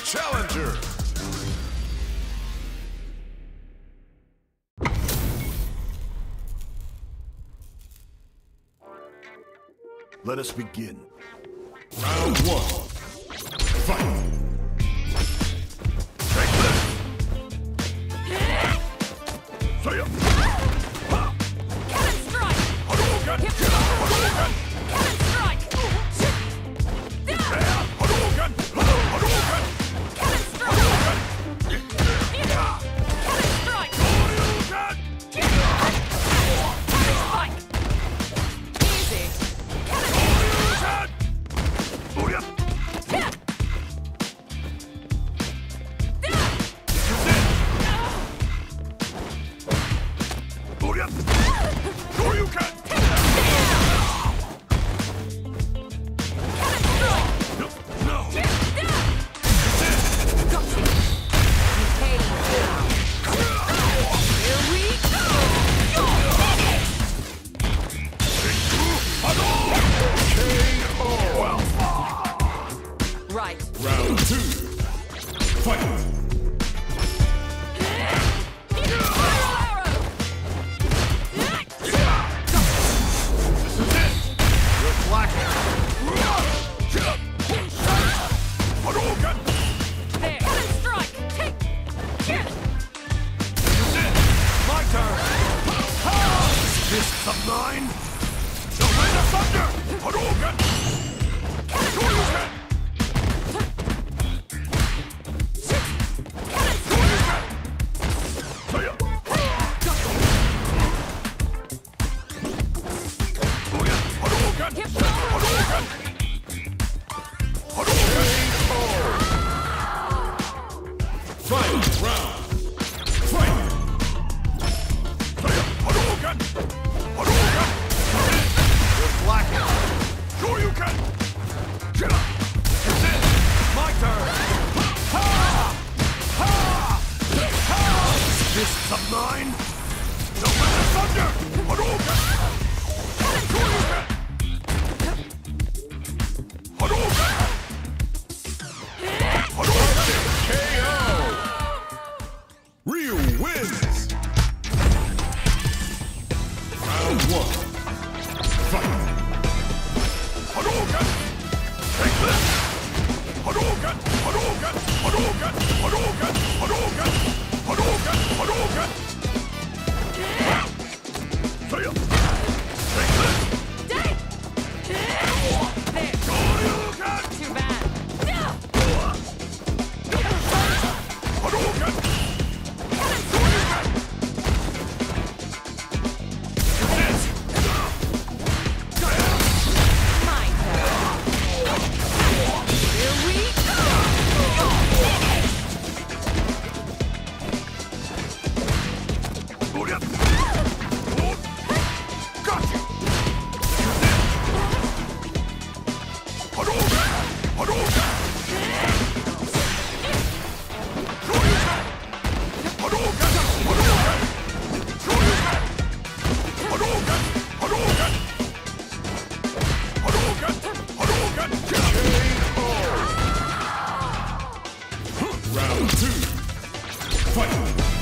challenger. Let us begin. Round one. Fight! Take this! Say it! Cannon strike! Hadouken! Hip Hadouken! Cannon strike! Hadouken! Hadouken! Cannon strike! Hadouken! Cannon strike! Hadouken! Cannon spike! Easy! Hadouken! Booyah! Booyah! Shoryuken! No! Here we go! Right. Round two. Fight! Fists of mine! The Rain of Thunder! Hadouken! Shoryuken! Shoryuken! Saya! Booyah! Hadouken! Hadouken! Hadouken! Fight! Round! Fight! Saya! Hadouken! Hadouken! Blackout! Shoryuken! Get up! It's it! My turn! Ha! Ha! Ha! Fists of mine! The Wind of Thunder! Hadouken! Shoryuken! Hadouken! Hadouken! KO! Ryu wins! Round one. Fight! Hadouken! Take this! Hadouken! Hadouken! Hadouken! Hadouken! Hadouken! Hadouken! Hadouken! Say it! Take this! There. Shoryuken! Too bad. Hadouken! Shoryuken! My turn. Here we go! Booyah! Gotcha! Hadouken! Hadouken! Shoryuken! Hadouken! Hadouken! Shoryuken! Hadouken! Hadouken! Hadouken! Hadouken! KO! Round two. Fight!